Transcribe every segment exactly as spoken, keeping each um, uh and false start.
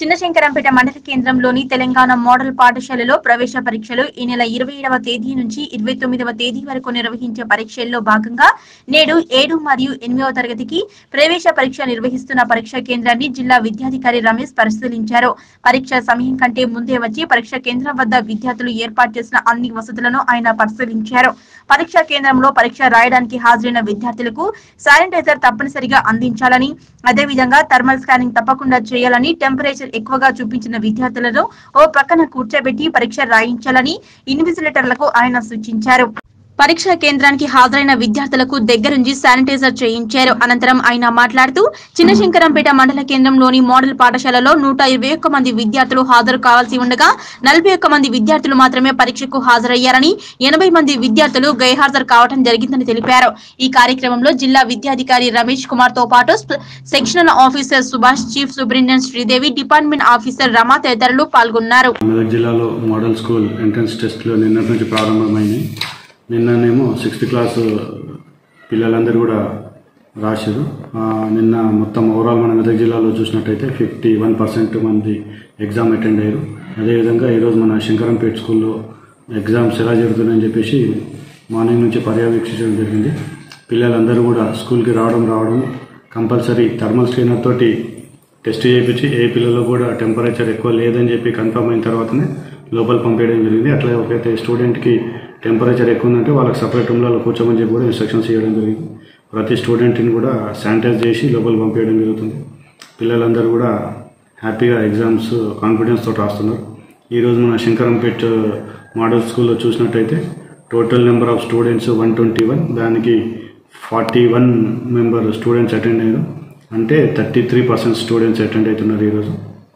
చిన్నశంకరంపేట మండల కేంద్రంలోని తెలంగాణ మోడల్ పాఠశాలలో ప్రవేశ పరీక్షలు ఈ నెల ఇరవై ఏడవ తేదీ నుంచి ఇరవై తొమ్మిదవ తేదీ వరకు నిర్వహించే పరీక్షల్లో భాగంగా నేడు ఏడు మరియు ఎనిమిదవ తరగతికి ప్రవేశ పరీక్ష నిర్వహిస్తున్న పరీక్షా కేంద్రాన్ని జిల్లా విద్యాధికారి రమేష్ పరిశీలించారు. పరీక్ష సమయం కంటే ముందే వచ్చి పరీక్ష కేంద్రం వద్ద విద్యార్థులు ఏర్పాటు చేసిన అన్ని వసతులను ఆయన పరిశీలించారు. పరీక్షా కేంద్రంలో పరీక్ష రాయడానికి హాజరైన విద్యార్థులకు శానిటైజర్ తప్పనిసరిగా అందించాలని, అదేవిధంగా థర్మల్ స్కానింగ్ తప్పకుండా చేయాలని, టెంపరేచర్ ఎక్కువగా చూపించిన విద్యార్థులను ఓ పక్కన కూర్చోబెట్టి పరీక్ష రాయించాలని ఇన్విజిలేటర్లకు ఆయన సూచించారు. పరీక్షా కేంద్రానికి హాజరైన విద్యార్థులకు దగ్గరుండి శానిటైజర్ చేయించారు. అనంతరం ఆయన మాట్లాడుతూ చిన్నశంకరంపేట మండల కేంద్రంలోని మోడల్ పాఠశాలలో నూట ఇరవై ఒక్క మంది విద్యార్థులు హాజరు కావాల్సి ఉండగా నలభై ఒక్క మంది విద్యార్థులు మాత్రమే పరీక్షకు హాజరయ్యారని, ఎనభై మంది విద్యార్థులు గైర్హాజరు కావడం జరిగిందని తెలిపారు. ఈ కార్యక్రమంలో జిల్లా విద్యాధికారి రమేష్ కుమార్ తో పాటు sectional officer Subhash, chief superintendent Sridevi, department officer Rama తదితరులు పాల్గొన్నారు. జిల్లాలో మోడల్ స్కూల్ ఎంట్రన్స్ టెస్టులు నిన్నటి నుంచి ప్రారంభమైంది. నిన్ననేమో సిక్స్త్ క్లాసు పిల్లలందరూ కూడా రాశారు. నిన్న మొత్తం ఓవరాల్ మన మెదక్ జిల్లాలో చూసినట్టయితే ఫిఫ్టీ వన్ పర్సెంట్ మంది ఎగ్జామ్ అటెండ్ అయ్యారు. అదేవిధంగా ఈరోజు మన శంకరంపేట స్కూల్లో ఎగ్జామ్స్ ఎలా జరుగుతున్నాయని చెప్పేసి మార్నింగ్ నుంచి పర్యవేక్షించడం జరిగింది. పిల్లలందరూ కూడా స్కూల్కి రావడం రావడం కంపల్సరీ థర్మల్ స్కానర్ తోటి టెస్ట్ చేయించి ఏ పిల్లలు కూడా టెంపరేచర్ ఎక్కువ లేదని చెప్పి కన్ఫర్మ్ అయిన తర్వాతనే లోపల పంపేయడం జరిగింది. అట్లా ఒకైతే స్టూడెంట్కి టెంపరేచర్ ఎక్కువ ఉందంటే వాళ్ళకి సపరేట్ రూమ్లలో కూర్చోమని చెప్పి కూడా ఇన్స్ట్రక్షన్స్ ఇవ్వడం జరిగింది. ప్రతి స్టూడెంట్ని కూడా శానిటైజ్ చేసి లోపల పంపేయడం జరుగుతుంది. పిల్లలందరూ కూడా హ్యాపీగా ఎగ్జామ్స్ కాన్ఫిడెన్స్ తోటి రాస్తున్నారు. ఈరోజు మన శంకరంపేట మోడల్ స్కూల్లో చూసినట్టయితే total number of students one twenty one దానికి forty one member students attend అయ్యారు. అంటే thirty three percent students attend అవుతున్నారు. ఈరోజు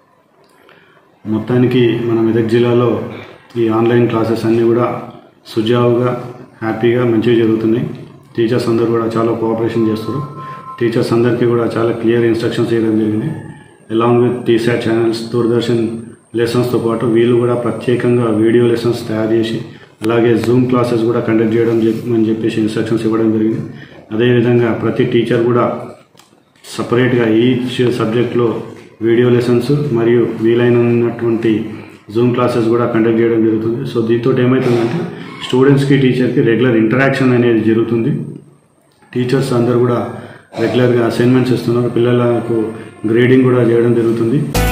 మొత్తానికి మన మెదక్ జిల్లాలో ఈ ఆన్లైన్ క్లాసెస్ అన్నీ కూడా సుజావుగా హ్యాపీగా మంచిగా జరుగుతున్నాయి. టీచర్స్ అందరూ కూడా చాలా కోఆపరేషన్ చేస్తారు. టీచర్స్ అందరికీ కూడా చాలా క్లియర్ ఇన్స్ట్రక్షన్స్ ఇవ్వడం జరిగింది. Along with T SAT channels, Doordarshan లెసన్స్తో పాటు వీళ్ళు కూడా ప్రత్యేకంగా వీడియో లెసన్స్ తయారు చేసి అలాగే జూమ్ క్లాసెస్ కూడా కండక్ట్ చేయడం అని చెప్పేసి ఇన్స్ట్రక్షన్స్ ఇవ్వడం జరిగింది. అదేవిధంగా ప్రతి టీచర్ కూడా సపరేట్గా ఈచ్ సబ్జెక్ట్లో వీడియో లెసన్స్ మరియు వీలైనటువంటి జూమ్ క్లాసెస్ కూడా కండక్ట్ చేయడం జరుగుతుంది. సో దీంతో ఏమవుతుందంటే స్టూడెంట్స్కి టీచర్కి రెగ్యులర్ ఇంటరాక్షన్ అనేది జరుగుతుంది. టీచర్స్ అందరూ కూడా రెగ్యులర్గా అసైన్మెంట్స్ ఇస్తున్నారు. పిల్లలకు గ్రేడింగ్ కూడా చేయడం జరుగుతుంది.